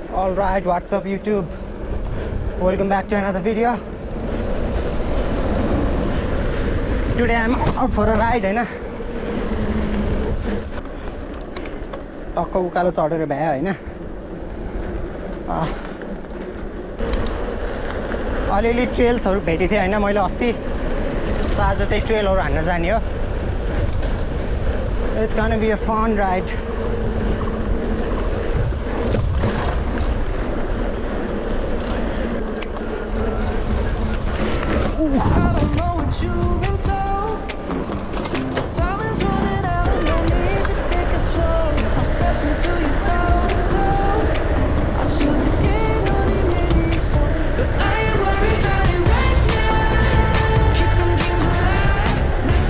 Alright, what's up YouTube? Welcome back to another video. Today I'm out for a ride, हैन? टक्क उकालो चढेर भ्यायो हैन? अलिअलि ट्रेल्सहरु भेटे थिए हैन मैले अस्ति। सो आज त्यही ट्रेलहरु हान्न जाने हो। It's gonna be a fun ride. I don't know what you've been told. Time is running out, no need to take it slow. I'm stepping to you toe to toe. I should be scared, honey, maybe so, but I ain't worried about it right now. Keep them dreams alive.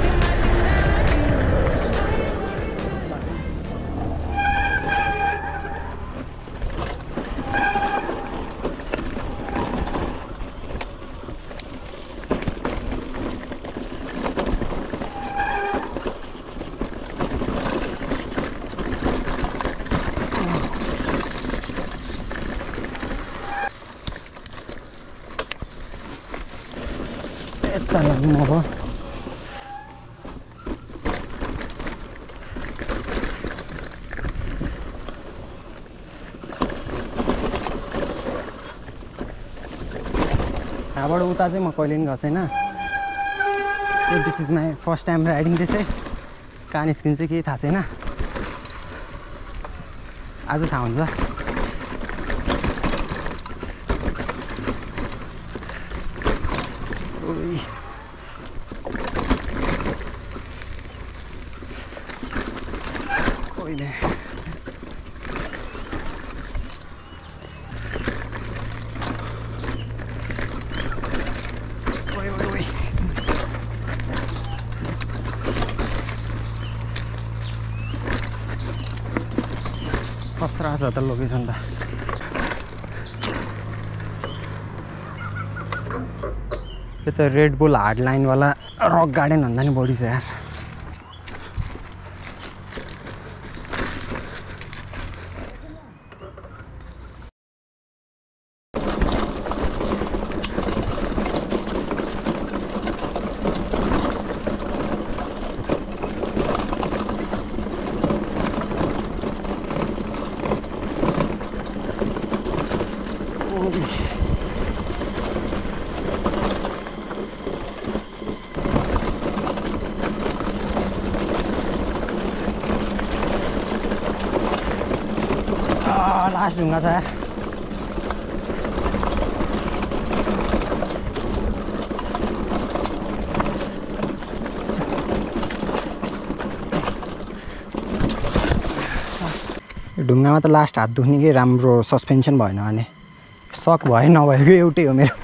再来摸摸。यहाँबाट उता चाहिँ म कहिले पनि गएको छैन। So this is my first time riding त्यसै कहाँ निस्किन्छ केही थाहा छैन। आज थाहा हुन्छ। खतरा छ त लोकेसन त। यो त रेड बुल हार्ड लाइन वाला रक गार्डन भन्दा नि बढी छ यार। लास्ट ढुङ्गा छ यार। ढुङ्गामा त लास्ट हात दुख्ने कि राम्रो सस्पेन्सन भएन भने सक भयो नभएको एउटै हो मेरो।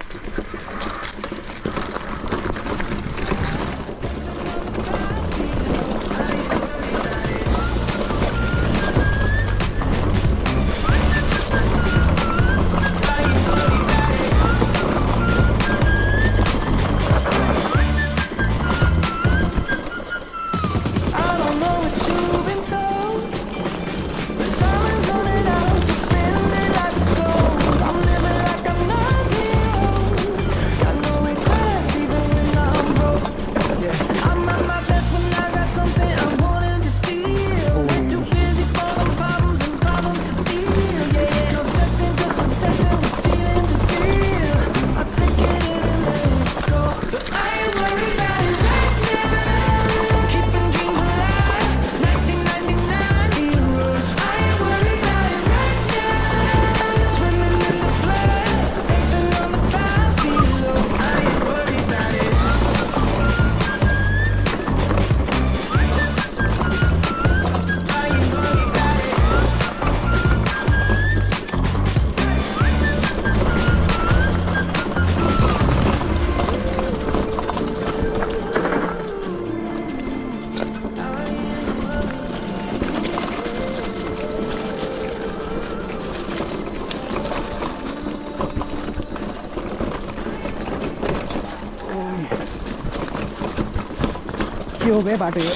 के हो बे बाटो यो।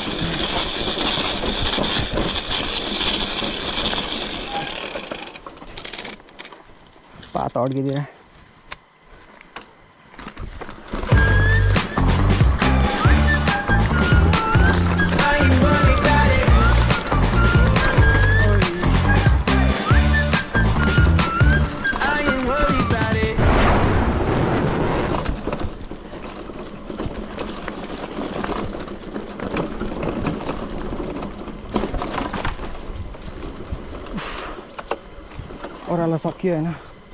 पात अड्किदिएर ओह्रालो सकियो होइन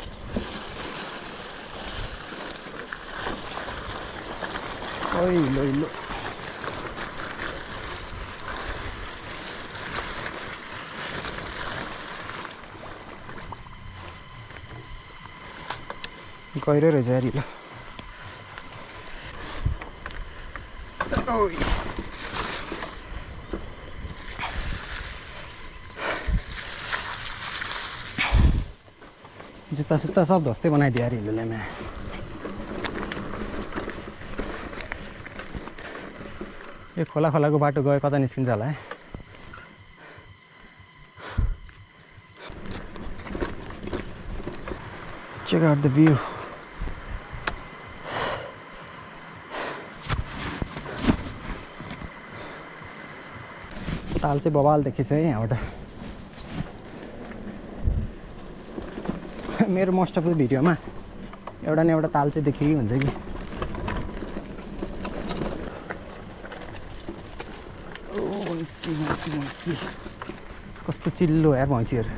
ओइलो गहिरो रहेछ यार हिलो जुत्ता सुत्ता सब ध्वस्तै बनाइदियो यार हिलोले मैं यो खोला खोलाको बाटो गयो कता निस्किन्छ होला है Check out the view. ताल चाहिँ बवाल देखिन्छ है यहाँबाट मेरो मोस्ट अफ द भिडियोमा एउटा न एउटा ताल चाहिँ देखिकै हुन्छ कि ओ सी कस्तो चिल्लो यार भैँसीहरू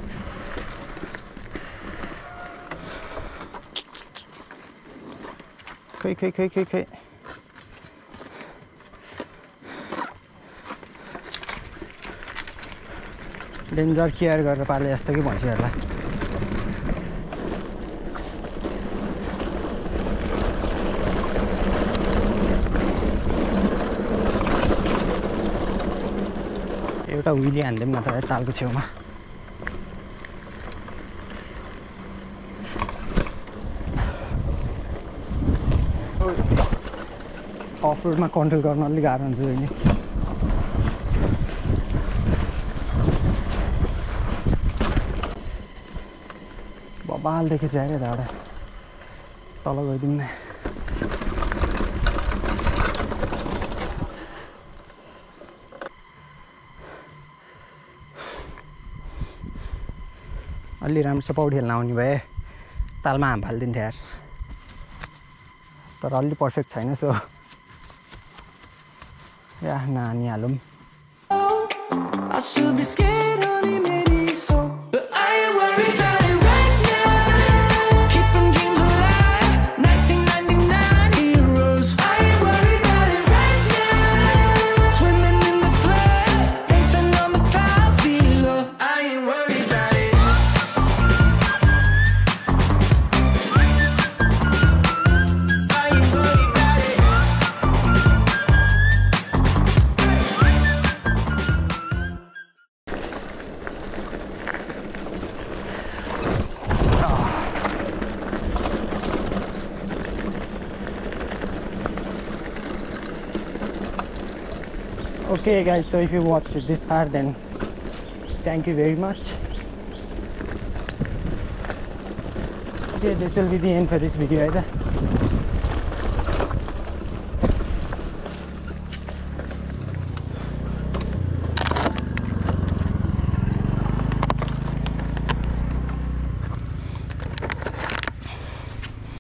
खै डेन्जर केयर गरेर पाले जस्तो कि भैँसीहरूलाई एउटा हुइली हान्दिउँ न त तालको छेउमा अफ रोडमा कन्ट्रोल गर्न अलिक गाह्रो हुन्छ अहिले बबाल देखेछ अरे यताबाट तल गइदिउँ न अलि राम्रो पौडी खेल्न आउने भए तालमा हाम फालिदिन्थ्यो यार तर अलि पर्फेक्ट छैन सो या नानी हालौँ I should be scared only maybe so, but I ain't worried about it right now. Keeping dreams alive, 1999 heroes. I ain't worried about it right now. Swimming in the floods, dancing on the clouds below. I ain't worried about it. I ain't worried about it. Okay guys, so if you watched it this far then thank you very much. Okay, this will be the end for this video either.